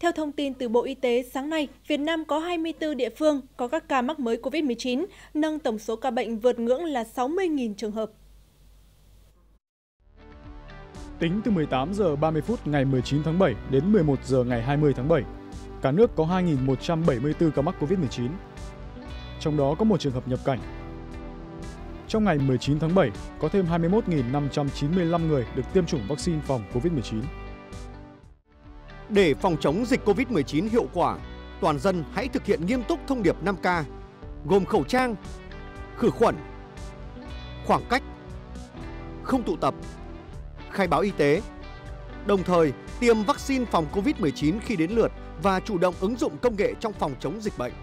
Theo thông tin từ Bộ Y tế, sáng nay, Việt Nam có 24 địa phương có các ca mắc mới COVID-19, nâng tổng số ca bệnh vượt ngưỡng là 60.000 trường hợp. Tính từ 18 giờ 30 phút ngày 19 tháng 7 đến 11 giờ ngày 20 tháng 7, cả nước có 2.174 ca mắc COVID-19. Trong đó có một trường hợp nhập cảnh. Trong ngày 19 tháng 7, có thêm 21.595 người được tiêm chủng vaccine phòng COVID-19. Để phòng chống dịch COVID-19 hiệu quả, toàn dân hãy thực hiện nghiêm túc thông điệp 5K, gồm khẩu trang, khử khuẩn, khoảng cách, không tụ tập, khai báo y tế, đồng thời tiêm vaccine phòng COVID-19 khi đến lượt và chủ động ứng dụng công nghệ trong phòng chống dịch bệnh.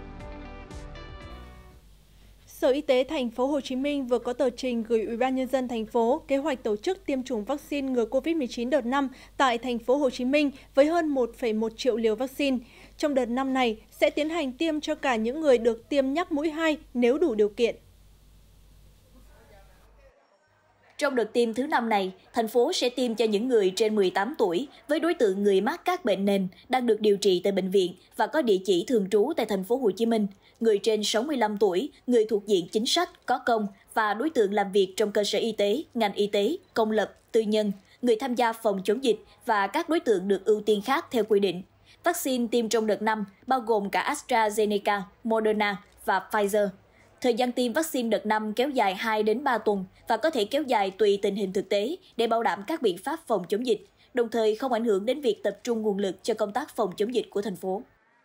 Sở Y tế thành phố Hồ Chí Minh vừa có tờ trình gửi Ủy ban nhân dân thành phố kế hoạch tổ chức tiêm chủng vaccine ngừa COVID-19 đợt 5 tại thành phố Hồ Chí Minh với hơn 1,1 triệu liều vaccine. Trong đợt 5 này sẽ tiến hành tiêm cho cả những người được tiêm nhắc mũi 2 nếu đủ điều kiện. Trong đợt tiêm thứ 5 này, thành phố sẽ tiêm cho những người trên 18 tuổi với đối tượng người mắc các bệnh nền đang được điều trị tại bệnh viện và có địa chỉ thường trú tại thành phố Hồ Chí Minh, người trên 65 tuổi, người thuộc diện chính sách, có công và đối tượng làm việc trong cơ sở y tế, ngành y tế, công lập, tư nhân, người tham gia phòng chống dịch và các đối tượng được ưu tiên khác theo quy định. Vaccine tiêm trong đợt 5 bao gồm cả AstraZeneca, Moderna và Pfizer. Thời gian tiêm vaccine đợt 5 kéo dài 2 đến 3 tuần và có thể kéo dài tùy tình hình thực tế để bảo đảm các biện pháp phòng chống dịch, đồng thời không ảnh hưởng đến việc tập trung nguồn lực cho công tác phòng chống dịch của thành phố.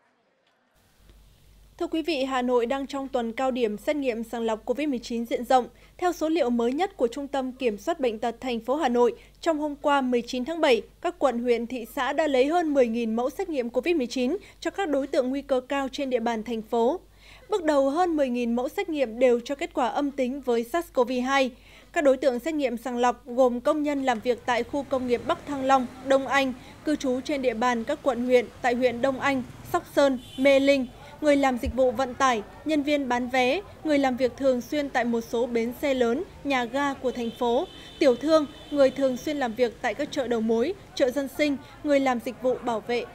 Thưa quý vị, Hà Nội đang trong tuần cao điểm xét nghiệm sàng lọc COVID-19 diện rộng. Theo số liệu mới nhất của Trung tâm Kiểm soát Bệnh tật thành phố Hà Nội, trong hôm qua 19 tháng 7, các quận, huyện, thị xã đã lấy hơn 10.000 mẫu xét nghiệm COVID-19 cho các đối tượng nguy cơ cao trên địa bàn thành phố. Bước đầu, hơn 10.000 mẫu xét nghiệm đều cho kết quả âm tính với SARS-CoV-2. Các đối tượng xét nghiệm sàng lọc gồm công nhân làm việc tại khu công nghiệp Bắc Thăng Long, Đông Anh, cư trú trên địa bàn các quận huyện tại huyện Đông Anh, Sóc Sơn, Mê Linh, người làm dịch vụ vận tải, nhân viên bán vé, người làm việc thường xuyên tại một số bến xe lớn, nhà ga của thành phố, tiểu thương, người thường xuyên làm việc tại các chợ đầu mối, chợ dân sinh, người làm dịch vụ bảo vệ.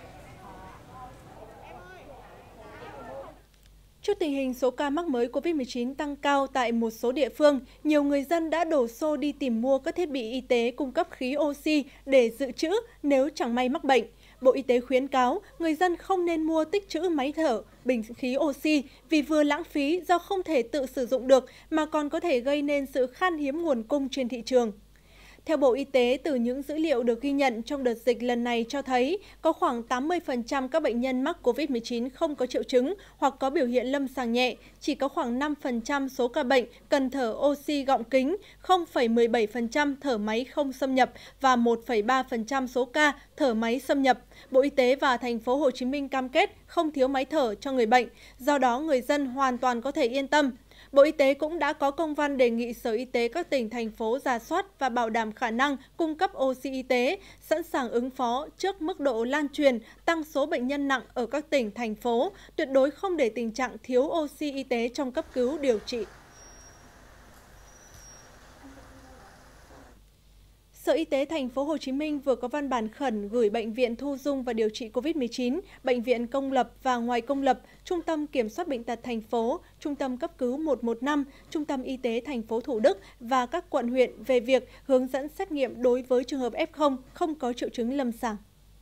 Trước tình hình số ca mắc mới COVID-19 tăng cao tại một số địa phương, nhiều người dân đã đổ xô đi tìm mua các thiết bị y tế cung cấp khí oxy để dự trữ nếu chẳng may mắc bệnh. Bộ Y tế khuyến cáo người dân không nên mua tích trữ máy thở, bình khí oxy vì vừa lãng phí do không thể tự sử dụng được mà còn có thể gây nên sự khan hiếm nguồn cung trên thị trường. Theo Bộ Y tế, từ những dữ liệu được ghi nhận trong đợt dịch lần này cho thấy có khoảng 80% các bệnh nhân mắc COVID-19 không có triệu chứng hoặc có biểu hiện lâm sàng nhẹ, chỉ có khoảng 5% số ca bệnh cần thở oxy gọng kính, 0,17% thở máy không xâm nhập và 1,3% số ca thở máy xâm nhập. Bộ Y tế và thành phố Hồ Chí Minh cam kết không thiếu máy thở cho người bệnh, do đó người dân hoàn toàn có thể yên tâm. Bộ Y tế cũng đã có công văn đề nghị Sở Y tế các tỉnh, thành phố rà soát và bảo đảm khả năng cung cấp oxy y tế, sẵn sàng ứng phó trước mức độ lan truyền, tăng số bệnh nhân nặng ở các tỉnh, thành phố, tuyệt đối không để tình trạng thiếu oxy y tế trong cấp cứu điều trị. Sở Y tế thành phố Hồ Chí Minh vừa có văn bản khẩn gửi Bệnh viện Thu dung và điều trị COVID-19, bệnh viện công lập và ngoài công lập, Trung tâm Kiểm soát Bệnh tật thành phố, Trung tâm cấp cứu 115, Trung tâm Y tế thành phố Thủ Đức và các quận huyện về việc hướng dẫn xét nghiệm đối với trường hợp F0 không có triệu chứng lâm sàng.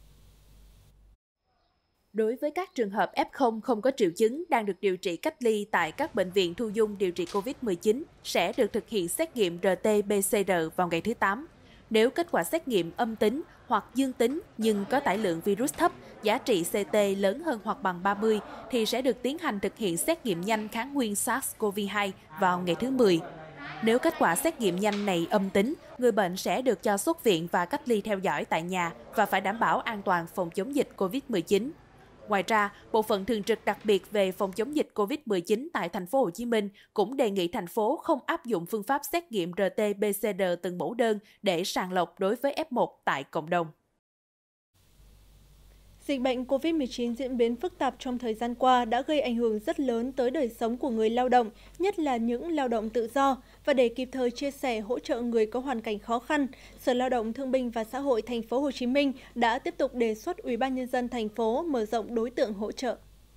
Đối với các trường hợp F0 không có triệu chứng đang được điều trị cách ly tại các bệnh viện thu dung điều trị COVID-19 sẽ được thực hiện xét nghiệm RT-PCR vào ngày thứ 8. Nếu kết quả xét nghiệm âm tính hoặc dương tính nhưng có tải lượng virus thấp, giá trị CT lớn hơn hoặc bằng 30 thì sẽ được tiến hành thực hiện xét nghiệm nhanh kháng nguyên SARS-CoV-2 vào ngày thứ 10. Nếu kết quả xét nghiệm nhanh này âm tính, người bệnh sẽ được cho xuất viện và cách ly theo dõi tại nhà và phải đảm bảo an toàn phòng chống dịch COVID-19. Ngoài ra, Bộ phận thường trực đặc biệt về phòng chống dịch COVID-19 tại thành phố Hồ Chí Minh cũng đề nghị thành phố không áp dụng phương pháp xét nghiệm RT-PCR từng mẫu đơn để sàng lọc đối với F1 tại cộng đồng. Dịch bệnh COVID-19 diễn biến phức tạp trong thời gian qua đã gây ảnh hưởng rất lớn tới đời sống của người lao động, nhất là những lao động tự do. Và để kịp thời chia sẻ hỗ trợ người có hoàn cảnh khó khăn, Sở Lao động Thương binh và Xã hội Thành phố Hồ Chí Minh đã tiếp tục đề xuất Ủy ban Nhân dân thành phố mở rộng đối tượng hỗ trợ.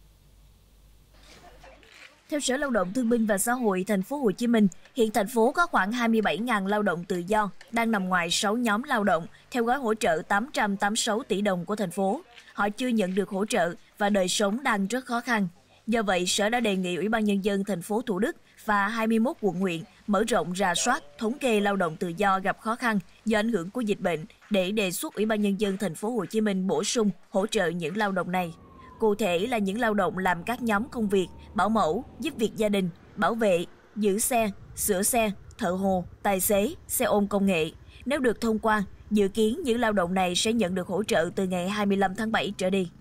Theo Sở Lao động Thương binh và Xã hội Thành phố Hồ Chí Minh, hiện thành phố có khoảng 27.000 lao động tự do đang nằm ngoài 6 nhóm lao động theo gói hỗ trợ 886 tỷ đồng của thành phố. Họ chưa nhận được hỗ trợ và đời sống đang rất khó khăn. Do vậy, Sở đã đề nghị Ủy ban Nhân dân thành phố Thủ Đức và 21 quận huyện mở rộng rà soát, thống kê lao động tự do gặp khó khăn do ảnh hưởng của dịch bệnh để đề xuất Ủy ban Nhân dân thành phố Hồ Chí Minh bổ sung hỗ trợ những lao động này. Cụ thể là những lao động làm các nhóm công việc, bảo mẫu, giúp việc gia đình, bảo vệ, giữ xe, sửa xe, thợ hồ, tài xế, xe ôm công nghệ. Nếu được thông qua, dự kiến những lao động này sẽ nhận được hỗ trợ từ ngày 25 tháng 7 trở đi.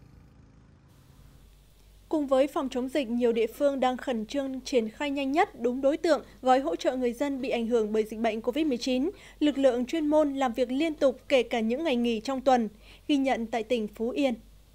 Cùng với phòng chống dịch, nhiều địa phương đang khẩn trương triển khai nhanh nhất, đúng đối tượng, gói hỗ trợ người dân bị ảnh hưởng bởi dịch bệnh COVID-19. Lực lượng chuyên môn làm việc liên tục kể cả những ngày nghỉ trong tuần, ghi nhận tại tỉnh Phú Yên.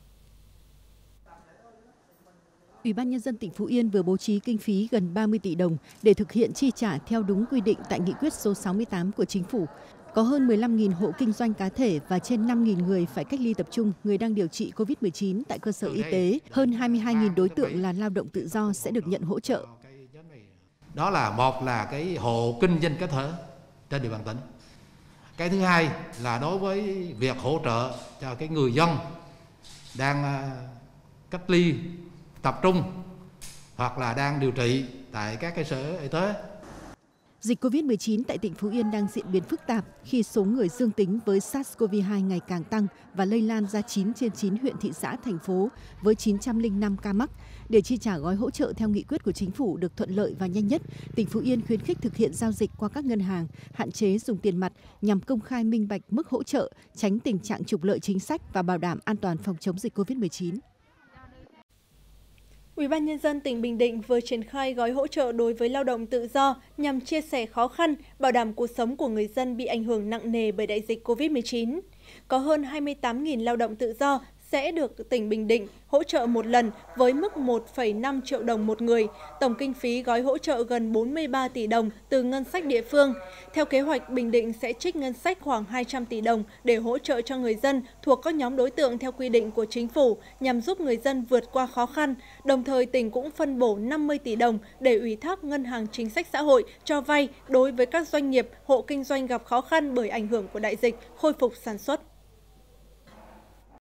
Ủy ban Nhân dân tỉnh Phú Yên vừa bố trí kinh phí gần 30 tỷ đồng để thực hiện chi trả theo đúng quy định tại nghị quyết số 68 của Chính phủ. Có hơn 15.000 hộ kinh doanh cá thể và trên 5.000 người phải cách ly tập trung, người đang điều trị COVID-19 tại cơ sở y tế. Hơn 22.000 đối tượng là lao động tự do sẽ được nhận hỗ trợ. Đó là một là cái hộ kinh doanh cá thể trên địa bàn tỉnh. Cái thứ hai là đối với việc hỗ trợ cho cái người dân đang cách ly tập trung hoặc là đang điều trị tại các cơ sở y tế. Dịch COVID-19 tại tỉnh Phú Yên đang diễn biến phức tạp khi số người dương tính với SARS-CoV-2 ngày càng tăng và lây lan ra 9 trên 9 huyện thị xã thành phố với 905 ca mắc. Để chi trả gói hỗ trợ theo nghị quyết của Chính phủ được thuận lợi và nhanh nhất, tỉnh Phú Yên khuyến khích thực hiện giao dịch qua các ngân hàng, hạn chế dùng tiền mặt nhằm công khai minh bạch mức hỗ trợ, tránh tình trạng trục lợi chính sách và bảo đảm an toàn phòng chống dịch COVID-19. Ủy ban Nhân dân tỉnh Bình Định vừa triển khai gói hỗ trợ đối với lao động tự do nhằm chia sẻ khó khăn, bảo đảm cuộc sống của người dân bị ảnh hưởng nặng nề bởi đại dịch COVID-19. Có hơn 28.000 lao động tự do sẽ được tỉnh Bình Định hỗ trợ một lần với mức 1,5 triệu đồng một người, tổng kinh phí gói hỗ trợ gần 43 tỷ đồng từ ngân sách địa phương. Theo kế hoạch, Bình Định sẽ trích ngân sách khoảng 200 tỷ đồng để hỗ trợ cho người dân thuộc các nhóm đối tượng theo quy định của Chính phủ nhằm giúp người dân vượt qua khó khăn. Đồng thời, tỉnh cũng phân bổ 50 tỷ đồng để ủy thác Ngân hàng Chính sách Xã hội cho vay đối với các doanh nghiệp, hộ kinh doanh gặp khó khăn bởi ảnh hưởng của đại dịch, khôi phục sản xuất.